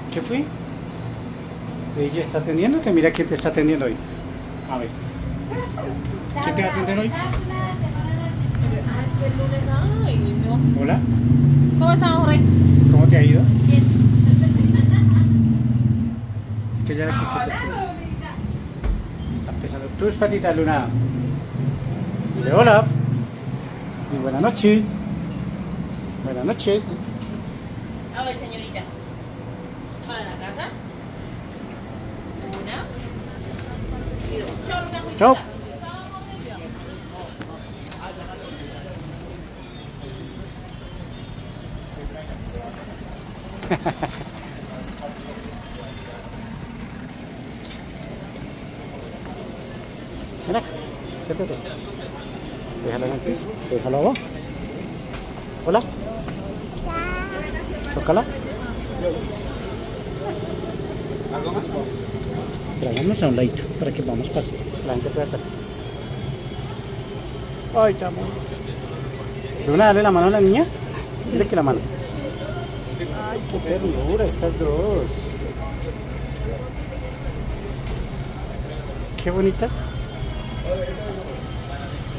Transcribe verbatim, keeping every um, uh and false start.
¿Qué fue? ¿Ella está atendiéndote? Mira quién te está atendiendo hoy. A ver. ¿Quién te va a atender hoy? Ah, es que el lunes, ay, no. Hola. ¿Cómo estás, Jorge? ¿Cómo te ha ido? Bien. Es que ya la que usted te está empezando. Tus patitas, Luna. Dile hola. Y buenas noches. Buenas noches. A ver, señorita. ¿Para la casa? Una. Y dos. Chao, Rosa, muy Chao. chica. Ven acá. Siéntate. Déjala en el piso. Déjalo abajo. Hola. Chócala. Vámonos a un ladito para que vamos pasando. La gente pueda salir. Ay, te amo. Luna, dale la mano a la niña. Dile que la mano. Ay, qué ternura estas dos. Qué bonitas.